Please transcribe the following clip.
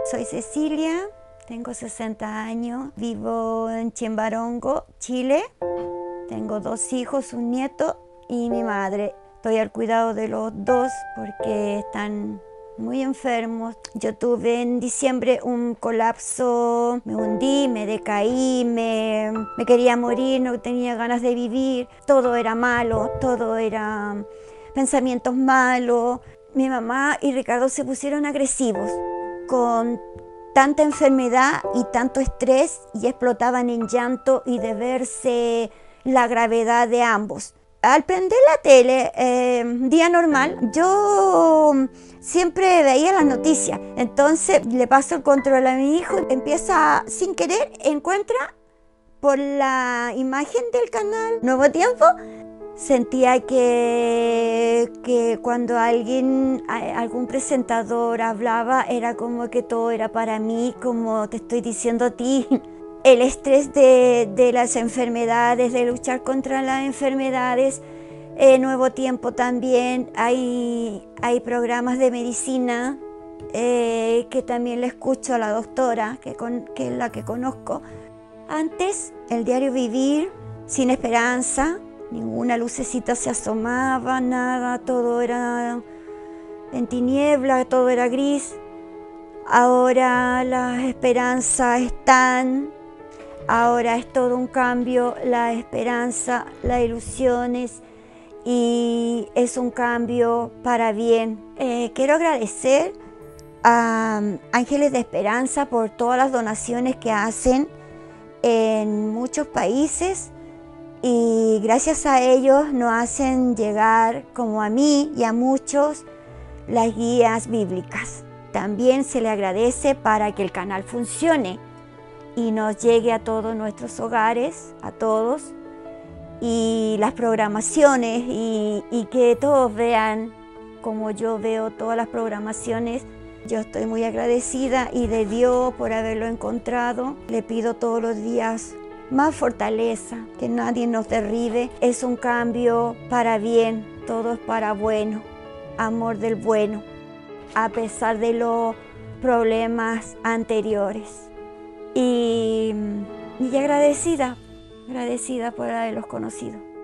Soy Cecilia, tengo 60 años, vivo en Chimbarongo, Chile. Tengo 2 hijos, un nieto y mi madre. Estoy al cuidado de los 2 porque están muy enfermos. Yo tuve en diciembre un colapso, me hundí, me decaí, me quería morir, no tenía ganas de vivir. Todo era malo, todo era pensamientos malos. Mi mamá y Ricardo se pusieron agresivos con tanta enfermedad y tanto estrés y explotaban en llanto y de verse la gravedad de ambos. Al prender la tele, día normal, yo siempre veía las noticias. Entonces le paso el control a mi hijo, empieza sin querer, encuentra por la imagen del canal Nuevo Tiempo. Sentía que cuando algún presentador hablaba era como que todo era para mí, como te estoy diciendo a ti. El estrés de las enfermedades, de luchar contra las enfermedades. Nuevo Tiempo también, hay programas de medicina que también le escucho a la doctora, que es la que conozco. Antes, el diario vivir, sin esperanza, ninguna lucecita se asomaba, nada, todo era en tiniebla, todo era gris. Ahora las esperanzas están, ahora es todo un cambio, la esperanza, las ilusiones, y es un cambio para bien. Quiero agradecer a Ángeles de Esperanza por todas las donaciones que hacen en muchos países, y gracias a ellos nos hacen llegar, como a mí y a muchos, las guías bíblicas. También se le agradece para que el canal funcione y nos llegue a todos nuestros hogares, a todos, y las programaciones, y que todos vean como yo veo todas las programaciones. Yo estoy muy agradecida y de Dios por haberlo encontrado. Le pido todos los días más fortaleza, que nadie nos derribe. Es un cambio para bien, todo es para bueno, amor del bueno, a pesar de los problemas anteriores. Y agradecida por haberlos conocido.